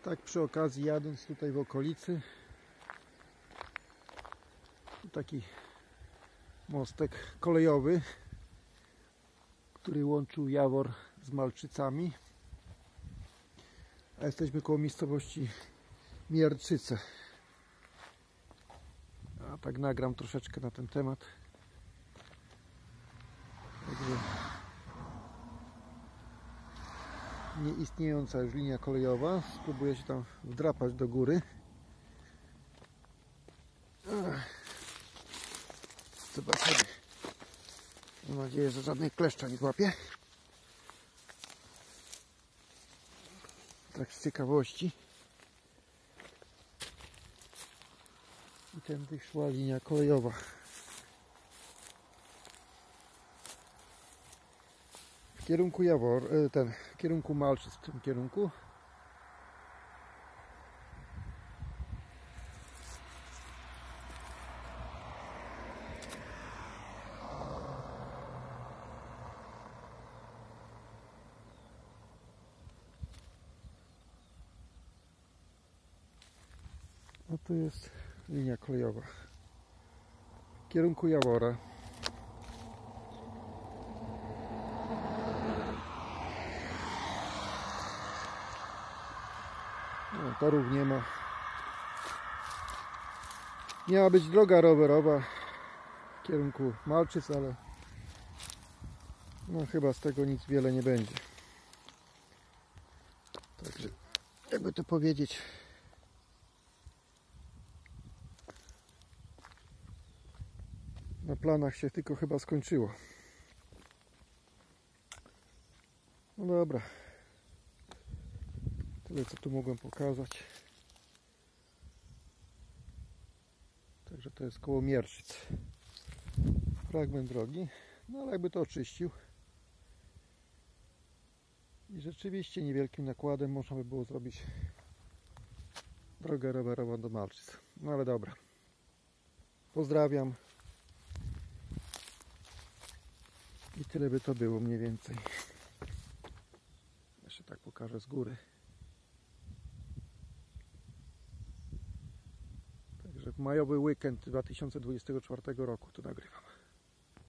Tak przy okazji jadąc tutaj w okolicy, taki mostek kolejowy, który łączył Jawor z Malczycami, a jesteśmy koło miejscowości Mierczyce. A tak nagram troszeczkę na ten temat. Także nieistniejąca już linia kolejowa. Spróbuję się tam wdrapać do góry. Zobaczymy. Mam nadzieję, że żadnej kleszcza nie złapie. Tak z ciekawości. I tędy szła linia kolejowa. W kierunku Jawor, w kierunku Malczyc, w tym kierunku. No tu jest linia kolejowa w kierunku Jawora. No, torów nie ma. Miała być droga rowerowa w kierunku Malczyc, ale no chyba z tego nic wiele nie będzie. Także jakby to powiedzieć, na planach się tylko chyba skończyło. No dobra. Tyle co tu mogłem pokazać. Także to jest koło Mierczyc. Fragment drogi. No ale jakby to oczyścił. I rzeczywiście niewielkim nakładem można by było zrobić drogę rowerową do Malczyc. No ale dobra. Pozdrawiam. I tyle by to było mniej więcej. Jeszcze tak pokażę z góry. Także w majowy weekend 2024 roku to nagrywam.